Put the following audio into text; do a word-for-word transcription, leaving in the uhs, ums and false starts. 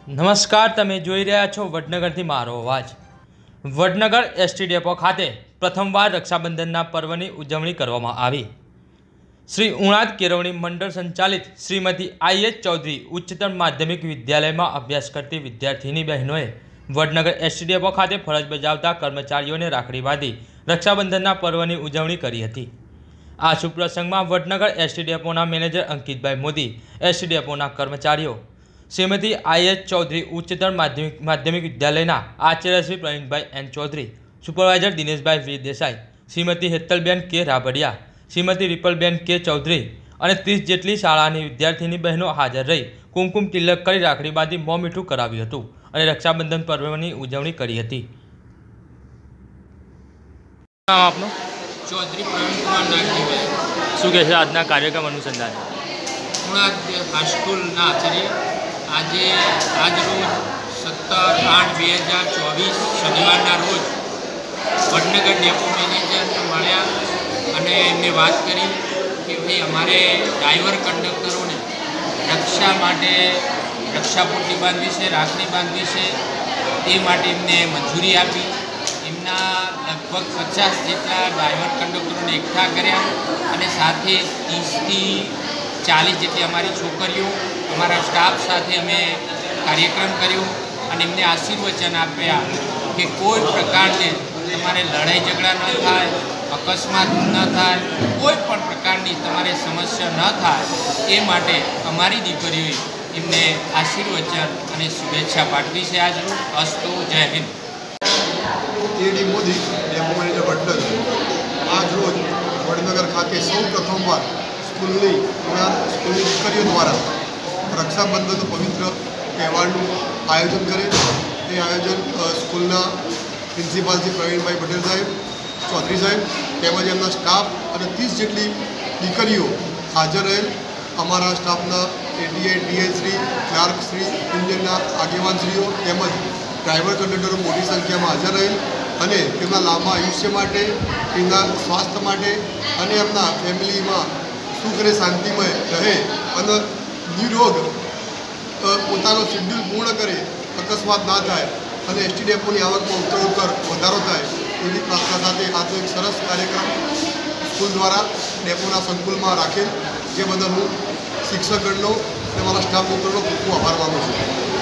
નમસ્કાર, તમે જોઈ રહ્યા છો વડનગરથી મારો અવાજ। વડનગર એસટી ડેપો ખાતે પ્રથમવાર રક્ષાબંધનના પર્વની ઉજવણી કરવામાં આવી। શ્રી ઉણાદ કેળવણી મંડળ સંચાલિત શ્રીમતી આઈ એચ ચૌધરી ઉચ્ચતર માધ્યમિક વિદ્યાલયમાં અભ્યાસ કરતી વિદ્યાર્થીની બહેનોએ વડનગર એસટી ડેપો ખાતે ફરજ બજાવતા કર્મચારીઓને રાખડી બાંધી રક્ષાબંધનના પર્વની ઉજવણી કરી હતી। આ શુભ પ્રસંગમાં વડનગર એસટી ડેપોના મેનેજર અંકિતભાઈ મોદી, એસટી ડેપોના કર્મચારીઓ, श्रीमती आई एच चौधरी उच्चतर माध्यमिक माध्यमिक विद्यालय आचार्य श्री प्रवीणभाई एन चौधरी, सुपरवाइजर दिनेशभाई वी देसाई, श्रीमती हेतलबेन के राबड़िया, श्रीमती रिपलबेन के चौधरी और तीस जेटली शाळानी विद्यार्थीनी बहनों हाजर रही कुमकुम तिलक कर राखड़ी बांधी मों मीठू कराव्युं हतुं और रक्षाबंधन पर्वनी उजवणी करी हती। नाम आपनुं? चौधरी प्रवीण कुमार नागजीभाई। शुं कहे छे आजना कार्यक्रम अनुसंधान? उणाद हाईस्कूलना आचार्य आज आज रोज सत्तर आठ बे हज़ार चौबीस शनिवार रोज वडनगर डेपो मैनेजर मळ्या अने एमने बात करी कि भाई अमारे ड्राइवर कंडक्टरों ने रक्षा माटे रक्षा पोटी बांधवी से राखड़ी बांधवी से ते माटे एमने मंजूरी आपी। एमना लगभग पचास जेटला ड्राइवर कंडक्टरों ने एकठा कर्या अने साथे तीस थी चालीस जेटली अमारी छोकरीओ अमारा स्टाफ साथे अमे कार्यक्रम कर्यो अने एमने आशीर्वचन आप्या कि कोई प्रकारने तमारे लड़ाई झगड़ा न थाय, अकस्मात न थाय, कोई पण प्रकारनी तमारे समस्या न थाय ए माटे अमारी दीकरीओए एमने आशीर्वचन अने शुभेच्छा पाठवी छे। आज रोज अस्तु, Jai Hind. AD Modi depot manager Vadnagar आज रोज वडनगर खाते सौ प्रथमवार स्कूलनी स्कूलनी दीकरीओ द्वारा रक्षाबंधन पवित्र तहेवारનું आयोजन करे। ये आयोजन स्कूलना प्रिंसिपाल श्री प्रवीणभाई पटेल साहेब, चौधरी साहेब तेमज एमना स्टाफ और तीस जेटली दीकरीओ हाजर रहे। अमरा स्टाफना ADA DA Shri, clerk Shri, इंजनना आगेवानश्रीओ तेमज ड्राइवर कंडक्टरो मोटी संख्या में हाजर रहे અને તેમના લાંબા આયુષ્ય માટે, તેમના સ્વાસ્થ્ય માટે અને એમના ફેમિલીમાં સુખ અને શાંતિમય રહે અને નિરોગ પોતાનો શેડ્યુલ પૂર્ણ કરે, અકસ્માત ના થાય અને એસટી ડેપોની આવકમાં ઉત્તરોત્તર વધારો થાય એવી પ્રાર્થના સાથે આજનો એક સરસ કાર્યક્રમ સ્કૂલ દ્વારા ડેપોના સંકુલમાં રાખેલ, જે બદલ હું શિક્ષકગણનો અને મારા સ્ટાફ મિત્રોનો ખૂબ ખૂબ આભાર માનું છું।